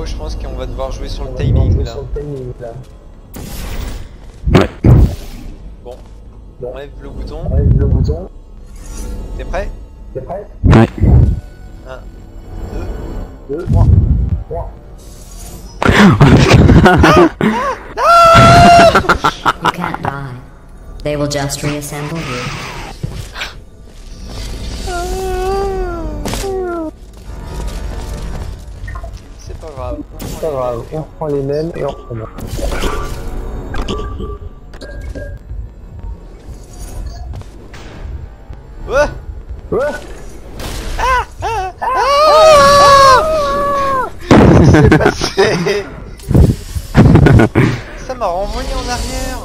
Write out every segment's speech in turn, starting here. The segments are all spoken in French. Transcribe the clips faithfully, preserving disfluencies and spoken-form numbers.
je pense qu'on va devoir jouer sur le timing là. Ouais. Bon, on lève le bouton. Le bouton. T'es prêt? T'es prêt? Ouais. un, Deux. deux, trois. You can't die. They will just reassemble you. C'est pas grave. C'est pas grave, on prend les mêmes et on recommence. Ouais. Ouais. Qu'est-ce qui s'est passé? Ça m'a renvoyé en arrière.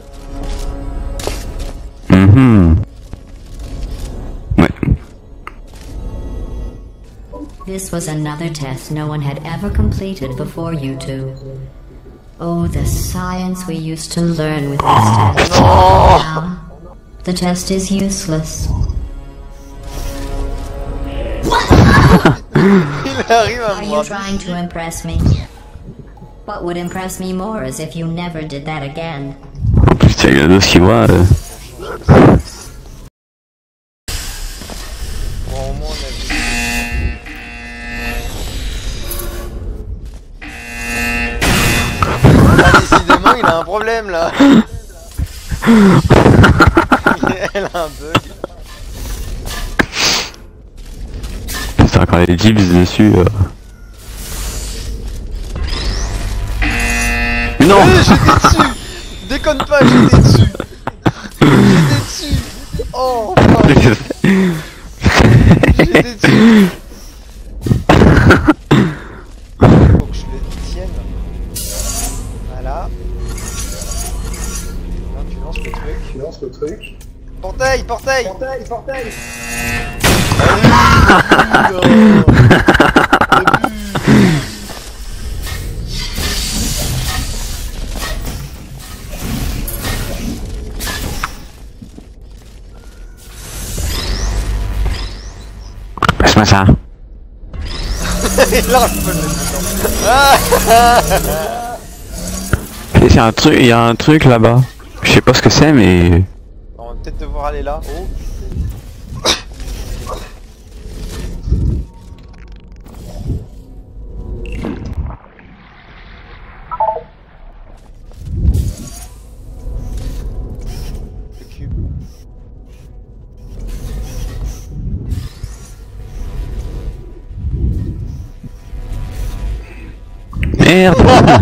Mhm. Ouais. This was another test no one had ever completed before you two. Oh, the science we used to learn with this test. Now, the test is useless. Il arrive à Are me you voir. trying to impress me? What would impress me more is if you never did that again. En plus, il y a deux qui voient. Euh... Bon, au moins on a vu. Ah, décidément, il a un problème là. Elle a un bug. Putain, quand les gyps dessus. Euh... Non. Euh, j'étais dessus. Déconne pas, j'étais dessus. J'étais dessus. Oh, putain. J'étais dessus. Faut que je le tienne. Voilà. Là, tu lances le truc. Tu lances le truc. Portail, portail. Portail, portail. Passe-moi ça. Il lance le Il y a un truc, il y a un truc là-bas. Je sais pas ce que c'est, mais. On va peut-être devoir aller là. Oh. Le cube. Merde.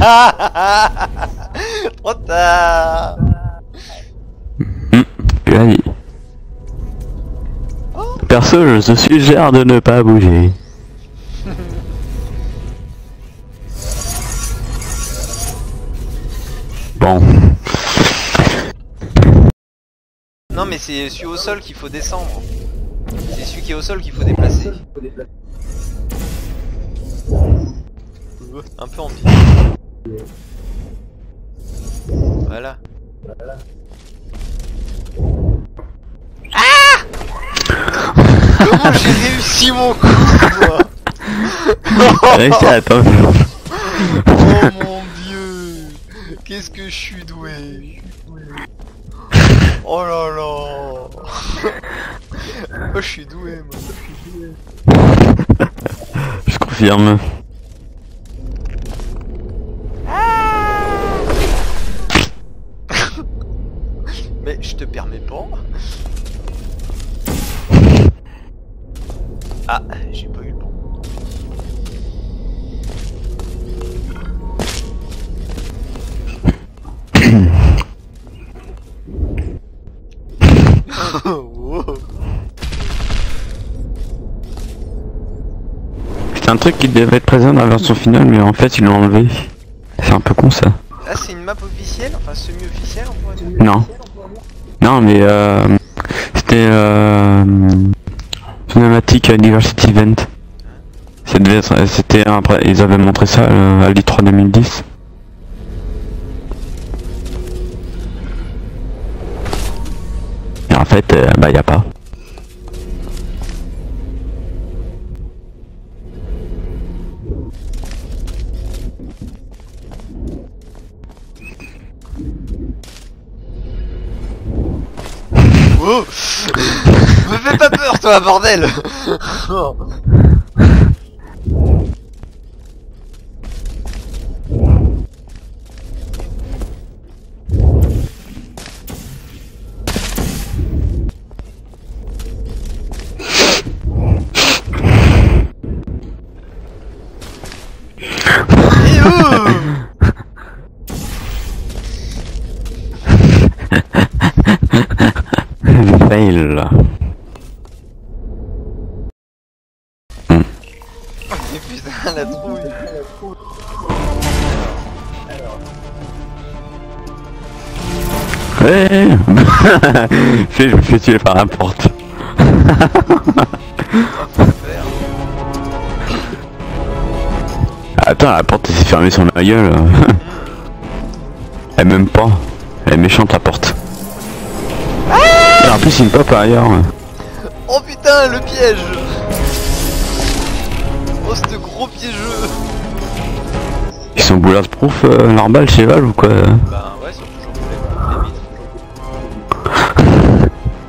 Trop tard. Hum, puis la vie. Oh. Perso, je te suggère de ne pas bouger. Bon. Non mais c'est celui au sol qu'il faut descendre. C'est celui qui est au sol qu'il faut déplacer. Un peu ambigu. Voilà. Ah! Comment j'ai réussi mon coup, moi? Restez à attendre. Oh mon dieu! Qu'est-ce que je suis doué! Oh là là! Oh, je suis doué, moi. Je confirme. Mais je te permets pas. Ah, j'ai pas eu le bon. Wow. C'est un truc qui devait être présent dans la version finale, mais en fait ils l'ont enlevé. C'est un peu con ça. Ah, c'est une map officielle, enfin semi-officielle on pourrait dire. Non. Non, mais euh, c'était euh, Cinematic Diversity Event. Ça devait être, c'était après, ils avaient montré ça euh, à l'E trois deux mille dix. Et en fait, euh, bah y a pas. Oh. Me fais pas peur, toi, bordel. Oh. Et oh. Fail. Mais putain, la trouille. Ouais. Je me fais tuer par la porte. Attends, la porte s'est fermée sur ma gueule. Elle m'aime pas. Elle est méchante la porte. Et en plus il me pop ailleurs. Oh putain, le piège. Oh, ce gros piégeux. Ils sont bulletproof euh, normal chez Valve ou quoi? Bah ouais, sur toujours les vitres.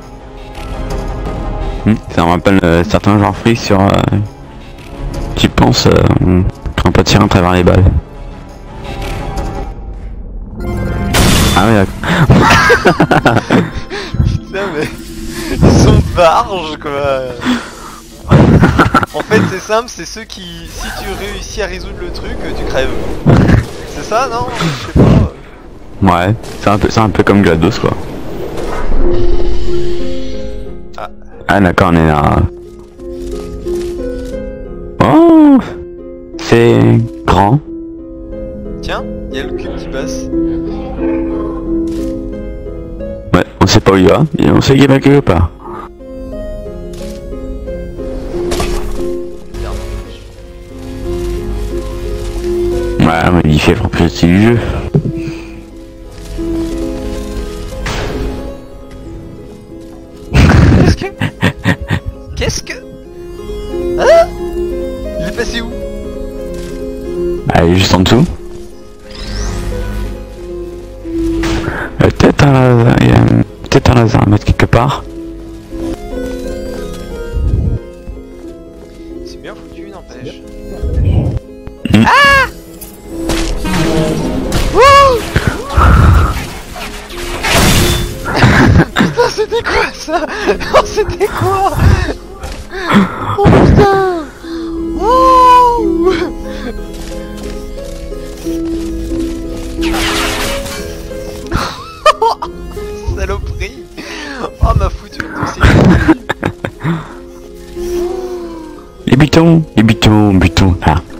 Hmm, ça me rappelle euh, certains genres free sur... Euh, tu penses euh, qu'on peut tirer à travers les balles. Ah ouais d'accord. Putain mais... Ils sont barges quoi. En fait c'est simple, c'est ceux qui... Si tu réussis à résoudre le truc, tu crèves. C'est ça non? Je sais pas. Ouais, c'est un peu, c'est un peu comme GLaDOS quoi. Ah, ah d'accord, on est là. Oh, c'est grand. tiens, il y a le cube qui passe. Ouais, on sait pas où il va, et on sait qu'il va quelque part. Ouais, modifier pour plus du jeu. Qu'est-ce que... Qu'est-ce que... Hein? Il est passé où? Allez, juste en dessous. Euh, peut-être un laser, il y a peut-être un laser à mettre quelque part. C'est bien foutu, n'empêche. Mm. Ah! Wouh! Putain, c'était quoi ça? Oh, c'était quoi? Oh putain! Wouh! Saloperie! Oh, m'a foutu tous ces... Les butons, les butons, butons. Ah.